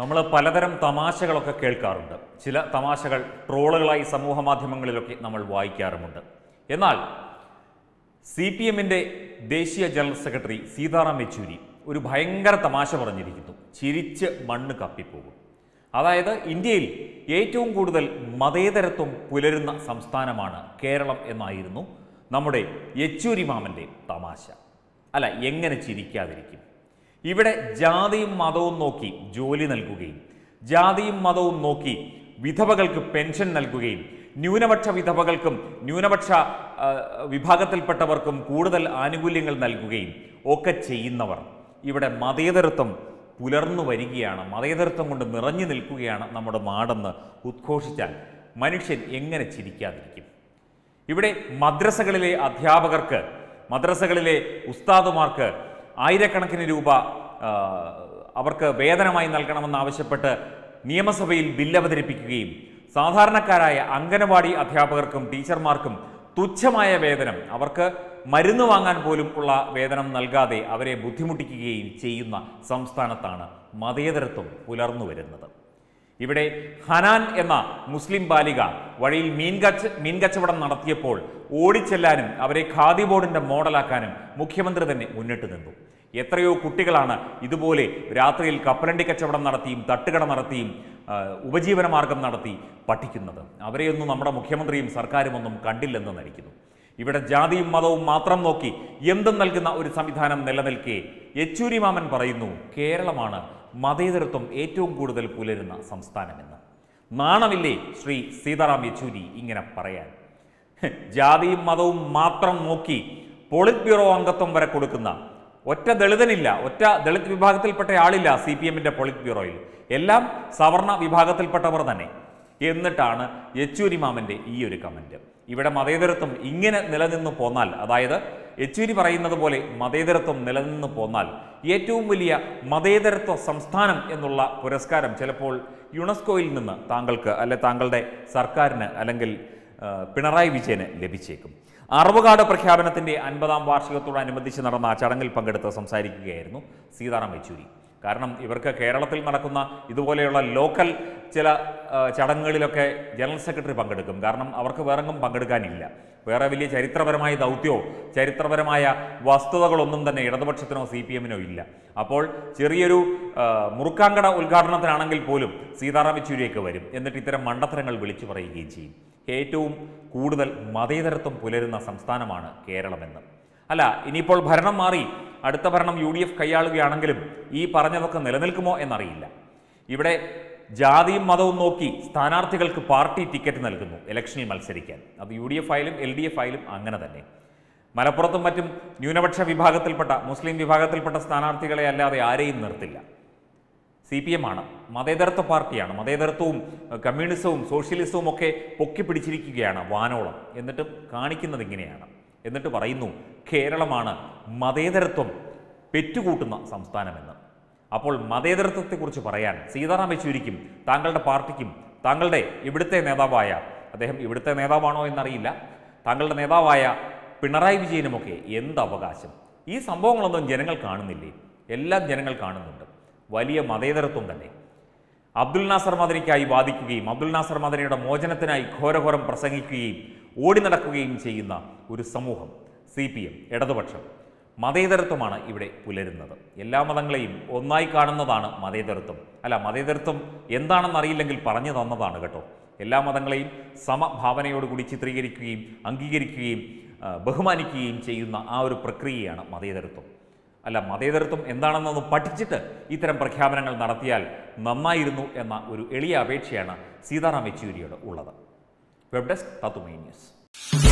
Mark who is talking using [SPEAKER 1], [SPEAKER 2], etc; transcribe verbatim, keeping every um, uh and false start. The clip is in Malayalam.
[SPEAKER 1] നമ്മൾ പലതരം തമാശകളൊക്കെ കേൾക്കാറുണ്ട്. ചില തമാശകൾ ട്രോളുകളായി സമൂഹ മാധ്യമങ്ങളിലൊക്കെ നമ്മൾ വായിക്കാറുമുണ്ട്. എന്നാൽ സി പി എമ്മിൻ്റെ ദേശീയ ജനറൽ സെക്രട്ടറി സീതാറാം യെച്ചൂരി ഒരു ഭയങ്കര തമാശ പറഞ്ഞിരിക്കുന്നു. ചിരിച്ച് മണ്ണ് കപ്പിപ്പോകും. അതായത് ഇന്ത്യയിൽ ഏറ്റവും കൂടുതൽ മതേതരത്വം പുലരുന്ന സംസ്ഥാനമാണ് കേരളം എന്നായിരുന്നു നമ്മുടെ യെച്ചൂരി മാമൻ്റെ തമാശ. അല്ല, എങ്ങനെ ചിരിക്കാതിരിക്കും? ഇവിടെ ജാതിയും മതവും നോക്കി ജോലി നൽകുകയും ജാതിയും മതവും നോക്കി വിധവകൾക്ക് പെൻഷൻ നൽകുകയും ന്യൂനപക്ഷ വിധവകൾക്കും ന്യൂനപക്ഷ വിഭാഗത്തിൽപ്പെട്ടവർക്കും കൂടുതൽ ആനുകൂല്യങ്ങൾ നൽകുകയും ഒക്കെ ചെയ്യുന്നവർ ഇവിടെ മതേതരത്വം പുലർന്നു വരികയാണ്, മതേതരത്വം കൊണ്ട് നിറഞ്ഞു നിൽക്കുകയാണ് നമ്മുടെ നാടെന്ന് ഉദ്ഘോഷിച്ചാൽ മനുഷ്യൻ എങ്ങനെ ചിരിക്കാതിരിക്കും? ഇവിടെ മദ്രസകളിലെ അധ്യാപകർക്ക്, മദ്രസകളിലെ ഉസ്താദുമാർക്ക് ആയിരക്കണക്കിന് രൂപ അവർക്ക് വേതനമായി നൽകണമെന്നാവശ്യപ്പെട്ട് നിയമസഭയിൽ ബില്ല് അവതരിപ്പിക്കുകയും സാധാരണക്കാരായ അംഗനവാടി അധ്യാപകർക്കും ടീച്ചർമാർക്കും തുച്ഛമായ വേതനം, അവർക്ക് മരുന്ന് വാങ്ങാൻ പോലും ഉള്ള വേതനം നൽകാതെ അവരെ ബുദ്ധിമുട്ടിക്കുകയും ചെയ്യുന്ന സംസ്ഥാനത്താണ് മതേതരത്വം പുലർന്നു വരുന്നത്. ഇവിടെ ഹനാൻ എന്ന മുസ്ലിം ബാലിക വഴിയിൽ മീൻ കച്ച മീൻ കച്ചവടം നടത്തിയപ്പോൾ ഓടിച്ചെല്ലാനും അവരെ ഖാദി ബോർഡിൻ്റെ മോഡലാക്കാനും മുഖ്യമന്ത്രി തന്നെ മുന്നിട്ട് നിന്നു. എത്രയോ കുട്ടികളാണ് ഇതുപോലെ രാത്രിയിൽ കപ്പലണ്ടി കച്ചവടം നടത്തിയും തട്ടുകട നടത്തിയും ഉപജീവനമാർഗം നടത്തി പഠിക്കുന്നത്. അവരെയൊന്നും നമ്മുടെ മുഖ്യമന്ത്രിയും സർക്കാരും ഒന്നും കണ്ടില്ലെന്ന് നടിക്കുന്നു. ഇവിടെ ജാതിയും മതവും മാത്രം നോക്കി എന്തും നൽകുന്ന ഒരു സംവിധാനം നിലനിൽക്കെ യെച്ചൂരി മാമൻ പറയുന്നു കേരളമാണ് മതേതരത്വം ഏറ്റവും കൂടുതൽ പുലരുന്ന സംസ്ഥാനമെന്ന്. നാണമില്ലേ ശ്രീ സീതാറാം യെച്ചൂരി ഇങ്ങനെ പറയാൻ? ജാതിയും മതവും മാത്രം നോക്കി പോളിറ്റ് ബ്യൂറോ അംഗത്വം വരെ കൊടുക്കുന്ന ഒറ്റ ദളിതനില്ല, ഒറ്റ ദളിത് വിഭാഗത്തിൽപ്പെട്ട ആളില്ല സി പി എമ്മിൻ്റെ പോളിറ്റ് ബ്യൂറോയിൽ. എല്ലാം സവർണ വിഭാഗത്തിൽപ്പെട്ടവർ തന്നെ. എന്നിട്ടാണ് യെച്ചൂരി മാമൻ്റെ ഈ ഒരു കമൻറ്റ്. ഇവിടെ മതേതരത്വം ഇങ്ങനെ നിലനിന്ന് പോന്നാൽ, അതായത് യെച്ചൂരി പറയുന്നത് പോലെ മതേതരത്വം നിലനിന്ന് പോന്നാൽ ഏറ്റവും വലിയ മതേതരത്വ സംസ്ഥാനം എന്നുള്ള പുരസ്കാരം ചിലപ്പോൾ യുനെസ്കോയിൽ നിന്ന് താങ്കൾക്ക് അല്ലെ താങ്കളുടെ സർക്കാരിന് അല്ലെങ്കിൽ പിണറായി വിജയന് ലഭിച്ചേക്കും. അറബുകാർഡ് പ്രഖ്യാപനത്തിൻ്റെ അൻപതാം വാർഷികത്തോടനുബന്ധിച്ച് നടന്ന ആ ചടങ്ങിൽ പങ്കെടുത്ത് സംസാരിക്കുകയായിരുന്നു സീതാറാം യെച്ചൂരി. കാരണം ഇവർക്ക് കേരളത്തിൽ നടക്കുന്ന ഇതുപോലെയുള്ള ലോക്കൽ ചില ചടങ്ങുകളിലൊക്കെ ജനറൽ സെക്രട്ടറി പങ്കെടുക്കും. കാരണം അവർക്ക് വേറെങ്ങും പങ്കെടുക്കാനില്ല. വേറെ വലിയ ചരിത്രപരമായ ദൗത്യമോ ചരിത്രപരമായ വസ്തുതകളൊന്നും തന്നെ ഇടതുപക്ഷത്തിനോ സി പി എമ്മിനോ ഇല്ല. അപ്പോൾ ചെറിയൊരു മുറുക്കാങ്കട ഉദ്ഘാടനത്തിനാണെങ്കിൽ പോലും സീതാറാം യെച്ചൂരിയൊക്കെ വരും. എന്നിട്ട് ഇത്തരം മണ്ടത്തരങ്ങൾ വിളിച്ചു പറയുകയും ചെയ്യും. ഏറ്റവും കൂടുതൽ മതേതരത്വം പുലരുന്ന സംസ്ഥാനമാണ് കേരളമെന്ന്. അല്ല, ഇനിയിപ്പോൾ ഭരണം മാറി അടുത്ത ഭരണം യു ഡി എഫ് കൈയാളുകയാണെങ്കിലും ഈ പറഞ്ഞതൊക്കെ നിലനിൽക്കുമോ എന്നറിയില്ല. ഇവിടെ ജാതിയും മതവും നോക്കി സ്ഥാനാർത്ഥികൾക്ക് പാർട്ടി ടിക്കറ്റ് നൽകുന്നു ഇലക്ഷനിൽ മത്സരിക്കാൻ. അത് യു ഡി എഫ് ആയാലും എൽ ഡി എഫ് ആയാലും അങ്ങനെ തന്നെ. മലപ്പുറത്തും മറ്റും ന്യൂനപക്ഷ വിഭാഗത്തിൽപ്പെട്ട മുസ്ലിം വിഭാഗത്തിൽപ്പെട്ട സ്ഥാനാർത്ഥികളെ അല്ലാതെ ആരെയും നിർത്തില്ല. സി പി എം ആണ്, മതേതരത്വ പാർട്ടിയാണ്. മതേതരത്വവും കമ്മ്യൂണിസവും സോഷ്യലിസവും ഒക്കെ പൊക്കി പിടിച്ചിരിക്കുകയാണ് വാനോളം. എന്നിട്ടും കാണിക്കുന്നത് ഇങ്ങനെയാണ്. എന്നിട്ട് പറയുന്നു കേരളമാണ് മതേതരത്വം പെറ്റുകൂട്ടുന്ന സംസ്ഥാനമെന്ന്. അപ്പോൾ മതേതരത്വത്തെക്കുറിച്ച് പറയാൻ സീതാറാം യെച്ചൂരിക്കും താങ്കളുടെ പാർട്ടിക്കും താങ്കളുടെ ഇവിടുത്തെ നേതാവായ, അദ്ദേഹം ഇവിടുത്തെ നേതാവാണോ എന്നറിയില്ല, താങ്കളുടെ നേതാവായ പിണറായി വിജയനുമൊക്കെ എന്ത് അവകാശം? ഈ സംഭവങ്ങളൊന്നും ജനങ്ങൾ കാണുന്നില്ലേ? എല്ലാം ജനങ്ങൾ കാണുന്നുണ്ട്. വലിയ മതേതരത്വം തന്നെ. അബ്ദുൽ നാസർ മദനിക്കായി വാദിക്കുകയും അബ്ദുൽ നാസർ മദനിയുടെ മോചനത്തിനായി ഘോരഘോരം പ്രസംഗിക്കുകയും ഓടി നടക്കുകയും ചെയ്യുന്ന ഒരു സമൂഹം സി പി എം, ഇടതുപക്ഷം. മതേതരത്വമാണ് ഇവിടെ പുലരുന്നത്. എല്ലാ മതങ്ങളെയും ഒന്നായി കാണുന്നതാണ് മതേതരത്വം. അല്ല, മതേതരത്വം എന്താണെന്നറിയില്ലെങ്കിൽ പറഞ്ഞു തന്നതാണ് കേട്ടോ. എല്ലാ മതങ്ങളെയും സമഭാവനയോടുകൂടി ചിത്രീകരിക്കുകയും അംഗീകരിക്കുകയും ബഹുമാനിക്കുകയും ചെയ്യുന്ന ആ ഒരു പ്രക്രിയയാണ് മതേതരത്വം. അല്ല, മതേതരത്വം എന്താണെന്നൊന്ന് പഠിച്ചിട്ട് ഇത്തരം പ്രഖ്യാപനങ്ങൾ നടത്തിയാൽ നന്നായിരുന്നു എന്ന ഒരു എളിയ അപേക്ഷയാണ് സീതാറാം യെച്ചൂരിയോട് ഉള്ളത്. വെബ് ഡെസ്ക് തത്തുമൈ ന്യൂസ്.